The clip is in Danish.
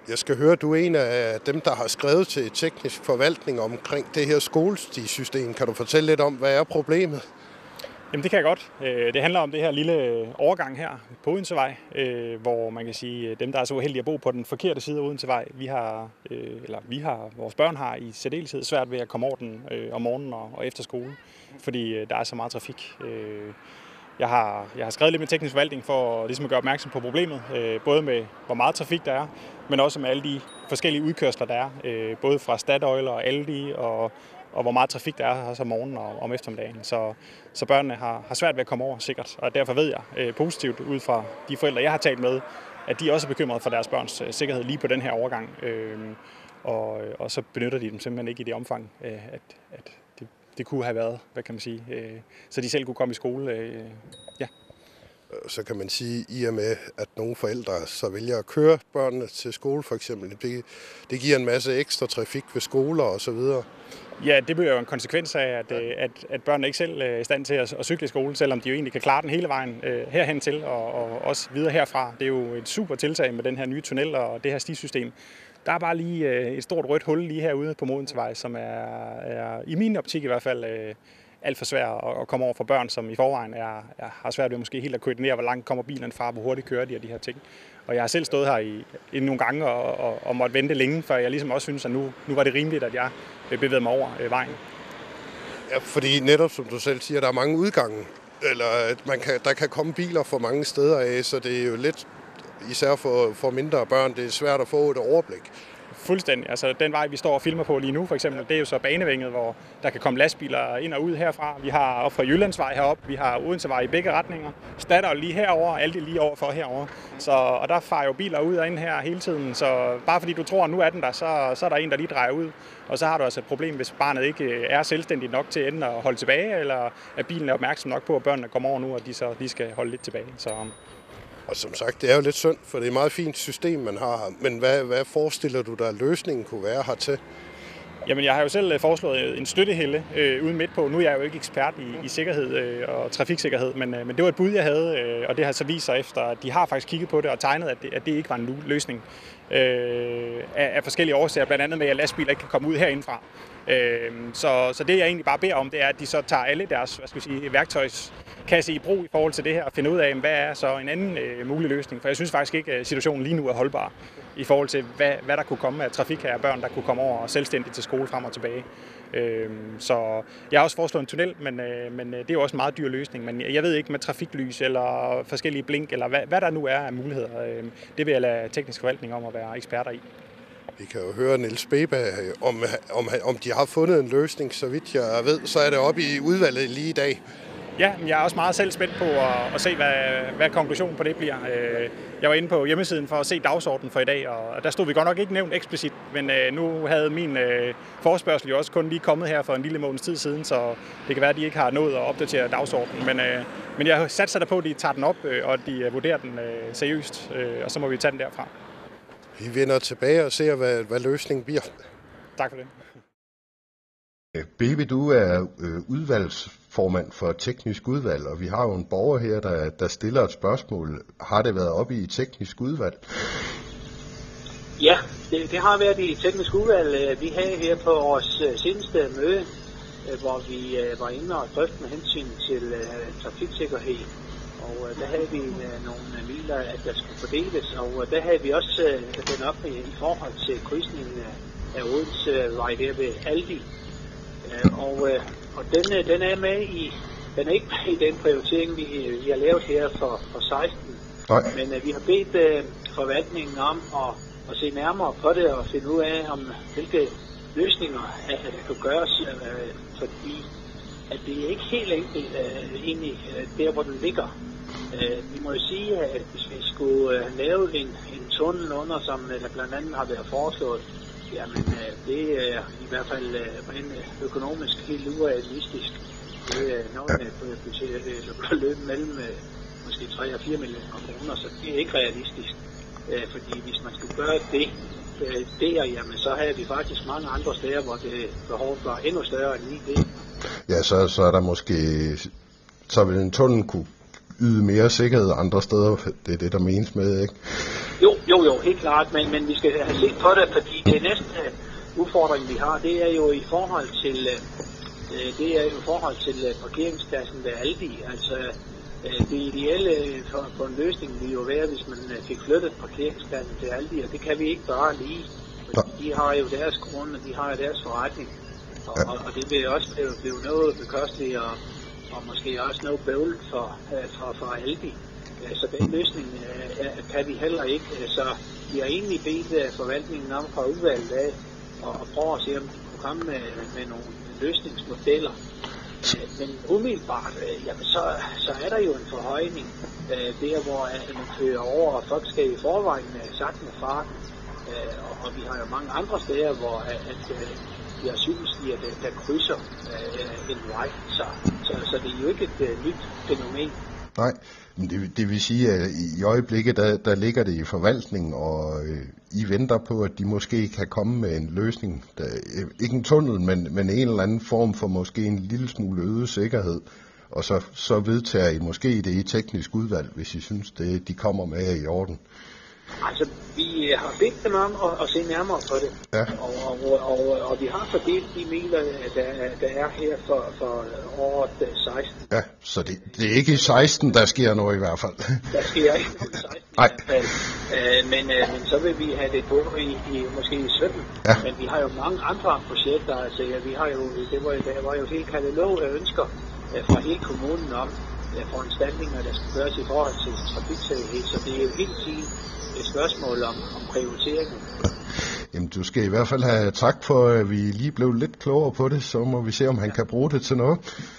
Jeg skal høre, at du er en af dem, der har skrevet til teknisk forvaltning omkring det her skolestisystem. Kan du fortælle lidt om, hvad er problemet? Jamen det kan jeg godt. Det handler om det her lille overgang her på Odensevej, hvor man kan sige, dem der er så uheldige at bo på den forkerte side af Odensevej, vores børn har i særdeleshed svært ved at komme over den om morgenen og efter skole, fordi der er så meget trafik. Jeg har skrevet lidt med teknisk forvaltning for ligesom at gøre opmærksom på problemet, både med hvor meget trafik der er, men også med alle de forskellige udkørsler der er, både fra Statoil og Aldi og hvor meget trafik der er også om morgenen og om eftermiddagen. Så børnene har svært ved at komme over sikkert, og derfor ved jeg positivt ud fra de forældre, jeg har talt med, at de også er bekymrede for deres børns sikkerhed lige på den her overgang. Og så benytter de dem simpelthen ikke i det omfang, at det kunne have været, hvad kan man sige, så de selv kunne komme i skole. Ja. Så kan man sige, i og med, at nogle forældre så vælger at køre børnene til skole for eksempel, det giver en masse ekstra trafik ved skoler og så videre. Ja, det bliver jo en konsekvens af, at børnene ikke selv er i stand til at cykle i skole, selvom de jo egentlig kan klare den hele vejen herhen til og også videre herfra. Det er jo et super tiltag med den her nye tunnel og det her stisystem. Der er bare lige et stort rødt hul lige herude på Odensevej, som er i min optik i hvert fald alt for svært at komme over for børn, som i forvejen har svært ved måske helt at koordinere, hvor langt kommer bilen fra, hvor hurtigt kører de og de her ting. Og jeg har selv stået her i nogle gange og måtte vente længe, før jeg ligesom også synes, at nu var det rimeligt, at jeg bevægede mig over vejen. Ja, fordi netop som du selv siger, der er mange udgange, eller at der kan komme biler fra mange steder af, så det er jo lidt, især for mindre børn, det er svært at få et overblik. Fuldstændig. Altså den vej, vi står og filmer på lige nu, for eksempel, det er jo så banevænget, hvor der kan komme lastbiler ind og ud herfra. Vi har op fra Jyllandsvej heroppe, vi har Odensevej i begge retninger, Statoil lige herover, Aldi lige overfor herover. Og der farer jo biler ud og ind her hele tiden, så bare fordi du tror, at nu er den der, så er der en, der lige drejer ud. Og så har du altså et problem, hvis barnet ikke er selvstændigt nok til enten at holde tilbage, eller at bilen er opmærksom nok på, at børnene kommer over nu, og de så lige skal holde lidt tilbage. Og som sagt, det er jo lidt synd, for det er et meget fint system, man har. Men hvad forestiller du dig, at løsningen kunne være hertil? Jamen, jeg har jo selv foreslået en støttehælde uden midt på. Nu er jeg jo ikke ekspert i sikkerhed og trafiksikkerhed, men det var et bud, jeg havde, og det har så vist sig efter, at de har faktisk kigget på det og tegnet, at det ikke var en løsning af forskellige årsager, blandt andet med, at lastbiler ikke kan komme ud herindefra. Så det, jeg egentlig bare beder om, det er, at de så tager alle deres værktøjskasse i brug i forhold til det her og finder ud af, hvad er så en anden mulig løsning. For jeg synes faktisk ikke, at situationen lige nu er holdbar i forhold til, hvad der kunne komme af trafik her af børn, der kunne komme over selvstændigt til skole frem og tilbage. Så jeg har også foreslået en tunnel, men det er jo også en meget dyr løsning. Men jeg ved ikke med trafiklys eller forskellige blink, eller hvad der nu er af muligheder. Det vil jeg lade teknisk forvaltning om at være eksperter i. Vi kan jo høre Niels Beba, om de har fundet en løsning. Så vidt jeg ved, så er det oppe i udvalget lige i dag. Ja, jeg er også meget selv spændt på at se, hvad konklusionen på det bliver. Jeg var inde på hjemmesiden for at se dagsordenen for i dag, og der stod vi godt nok ikke nævnt eksplicit, men nu havde min forespørgsel jo også kun lige kommet her for en lille måneds tid siden, så det kan være, at de ikke har nået at opdatere dagsordenen. Men jeg satser der på, at de tager den op, og at de vurderer den seriøst, og så må vi tage den derfra. Vi vender tilbage og ser, hvad løsningen bliver. Tak for det. Baby, du er udvalgsformand for teknisk udvalg, og vi har jo en borger her, der stiller et spørgsmål. Har det været oppe i teknisk udvalg? Ja, det har været i teknisk udvalg. Vi havde her på vores seneste møde, hvor vi var inde og drøfte med hensyn til trafiksikkerhed. Og der havde vi nogle midler, at der skulle fordeles, og der havde vi også den op i forhold til krydsningen af Odensevej der ved Aldi. Og den er med den er ikke med i den prioritering, vi har lavet her for 16. Nej. Men vi har bedt forvaltningen om at se nærmere på det og finde ud af, hvilke løsninger der kan gøres, fordi at det er ikke helt enkelt egentlig der, hvor den ligger. Vi må jo sige, at hvis vi skulle lave en tunnel under, som der blandt andet har været foreslået, jamen det er i hvert fald økonomisk helt urealistisk. Det er noget med løb mellem måske 3 og 4 millioner kroner, så det er ikke realistisk. Fordi hvis man skulle gøre det jamen så havde vi faktisk mange andre steder, hvor det behov var endnu større end lige det. Ja, så er der måske, så vil en tunnel kunne yde mere sikkerhed andre steder. Det er det, der menes med, ikke? Jo, helt klart, men vi skal have set på det, fordi det næste udfordring, vi har, det er jo i forhold til parkeringspladsen ved Aldi. Altså, det ideelle for en løsning ville jo være, hvis man fik flyttet parkeringspladsen til Aldi, og det kan vi ikke gøre lige. De har jo deres grund, og de har jo deres forretning, og det vil også blive noget bekosteligt, og måske også noget bøvl for Aldi. Så den løsning kan vi heller ikke. Så vi har egentlig bedt forvaltningen om fra udvalget af og prøve at se, om de kunne komme med nogle løsningsmodeller. Men umiddelbart, jamen så er der jo en forhøjning der, hvor man kører over, og folk skal i forvejen sagtens farten. Og vi har jo mange andre steder, hvor vi har cykelstier, der krydser en vej. Så det er jo ikke et nyt fænomen. Nej, men det vil sige, at i øjeblikket, der ligger det i forvaltningen, og I venter på, at de måske kan komme med en løsning. Ikke en tunnel, men en eller anden form for måske en lille smule øget sikkerhed. Og så vedtager I måske det i teknisk udvalg, hvis I synes, det de kommer med i orden. Altså, vi har bedt dem om at se nærmere på det, ja. og vi har fordelt de midler, der er her for året 16. Ja, så det er ikke i 16, der sker noget i hvert fald. Der sker ikke noget i 16 i hvert fald, men så vil vi have det på i måske i 17. Ja. Men vi har jo mange andre projekter, altså vi har jo, der var jo et helt katalog af ønsker fra hele kommunen om foranstaltninger, der skal gøres i forhold til trafiksikkerhed, så det er jo helt tiden et spørgsmål om prioriteringen. Jamen, du skal i hvert fald have tak for, at vi lige blev lidt klogere på det, så må vi se, om han kan bruge det til noget.